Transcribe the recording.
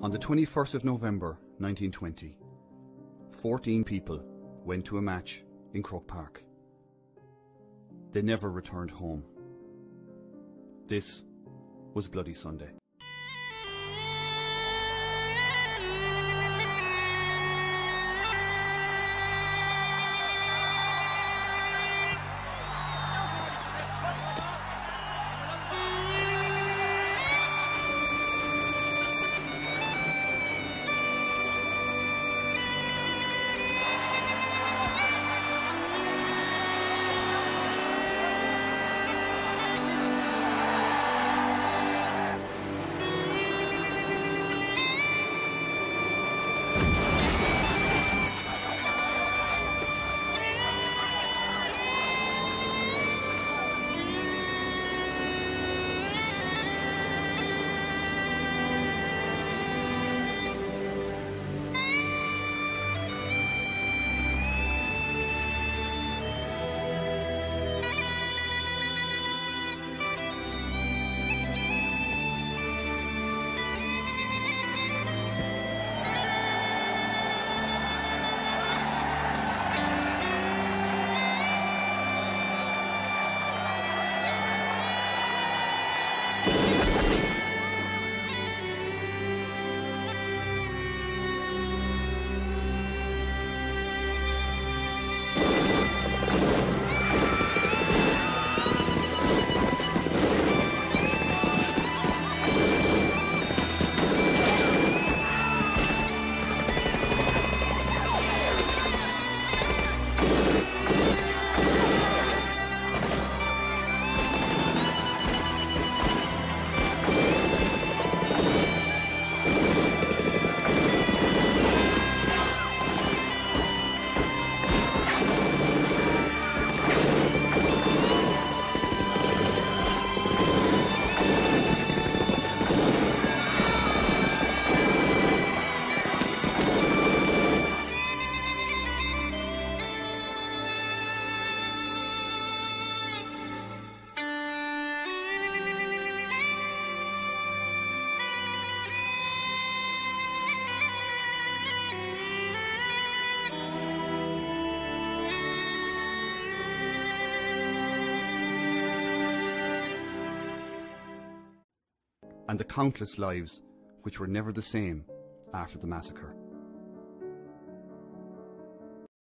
On the 21st of November 1920, 14 people went to a match in Croke Park. They never returned home. This was Bloody Sunday. And the countless lives which were never the same after the massacre.